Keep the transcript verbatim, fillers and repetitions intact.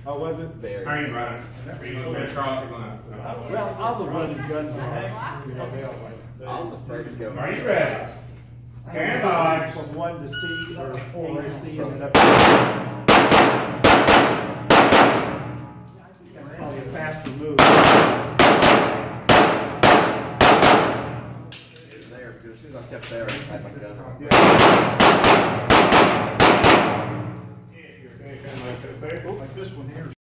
Oh, was it? Very. How are you running? Are you looking at Charles? Well, all the running guns are. I was afraid to go. Are you ready? Stand by. From one to C or four to C and then up. Probably a faster move. There, because as soon as I stepped there, I had my gun. Like this one here.